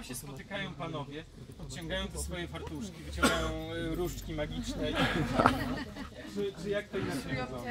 tam się spotykają panowie, podciągają te swoje fartuszki, wyciągają różdżki magiczne. Czy jak to inaczej mówią?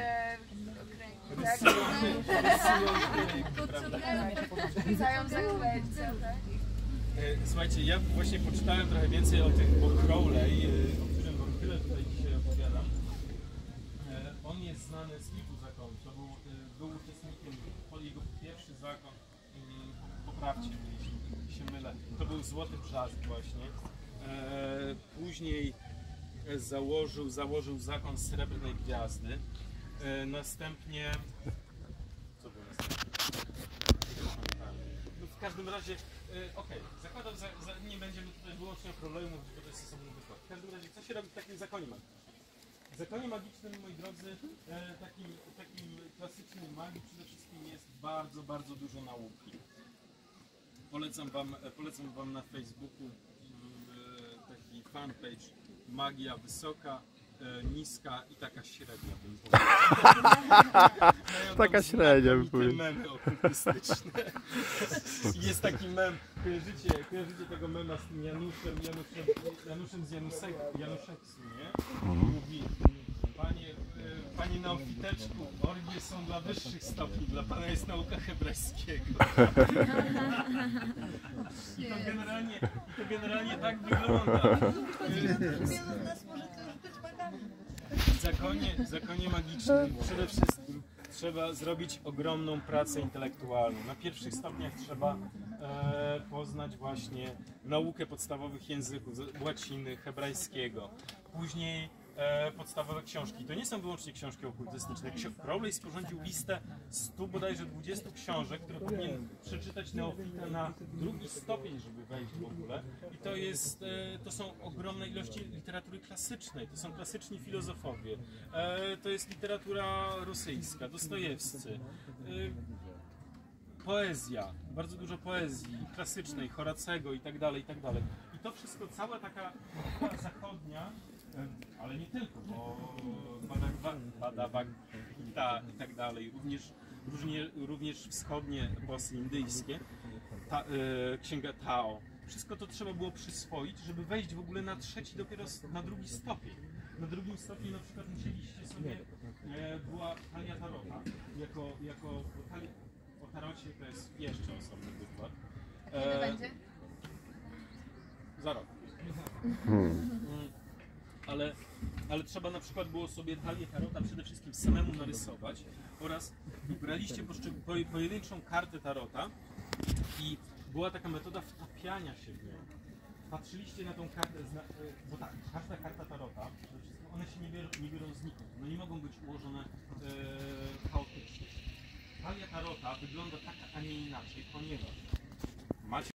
Słuchajcie, ja właśnie poczytałem trochę więcej o tych Crowley, o którym wam tyle tutaj dzisiaj opowiadam. On jest znany z kilku zakonów. To był uczestnikiem, jego pierwszy zakon, poprawcie mnie, jeśli się mylę, to był Złoty Brzask właśnie. Później założył zakon Srebrnej Gwiazdy. Następnie... Co było następnie? No w każdym razie, okej, zakładam, nie będziemy tutaj wyłącznie o Crowleyu mówić, bo to jest osobny wykład. W każdym razie, co się robi w takim zakonie magicznym? W zakonie magicznym, moi drodzy, takim klasycznym magii przede wszystkim jest bardzo, bardzo dużo nauki. Polecam wam na Facebooku taki fanpage Magia Wysoka, Niska i taka średnia, bym powiedział. Taka średnia, bym powiedział. Memy okultystyczne. Jest taki mem, kojarzycie tego mema z tym Januszem z Januszeksu, nie? Mówi, panie neofiteczku, orgie są dla wyższych stopni, dla pana jest nauka hebrajskiego. I to generalnie tak wygląda. W zakonie magicznym przede wszystkim trzeba zrobić ogromną pracę intelektualną. Na pierwszych stopniach trzeba poznać właśnie naukę podstawowych języków, łaciny, hebrajskiego. Później podstawowe książki. To nie są wyłącznie książki okultystyczne. Crowley sporządził listę 100 bodajże 20 książek, które powinien przeczytać neofita na drugi stopień, żeby wejść w ogóle. I to są ogromne ilości literatury klasycznej. To są klasyczni filozofowie. To jest literatura rosyjska, Dostojewscy. Poezja, bardzo dużo poezji klasycznej, Horacego i tak dalej, i tak dalej. I to wszystko, cała taka zachodnia, ale nie tylko, bo Bhagavad Gita i tak dalej, również wschodnie eposy indyjskie, księga Tao. Wszystko to trzeba było przyswoić, żeby wejść w ogóle na trzeci, dopiero na drugi stopień. Na drugim stopniu na przykład musieliście sobie, była talia tarota, o tarocie to jest jeszcze osobny wykład. Kiedy będzie? Za rok. Ale trzeba na przykład było sobie talię tarota przede wszystkim samemu narysować oraz braliście pojedynczą kartę tarota i była taka metoda wtapiania się w nią. Patrzyliście na tą kartę, bo tak, każda karta tarota, przede wszystkim one się nie biorą znikąd, one nie mogą być ułożone chaotycznie. Talia tarota wygląda tak, a nie inaczej, ponieważ macie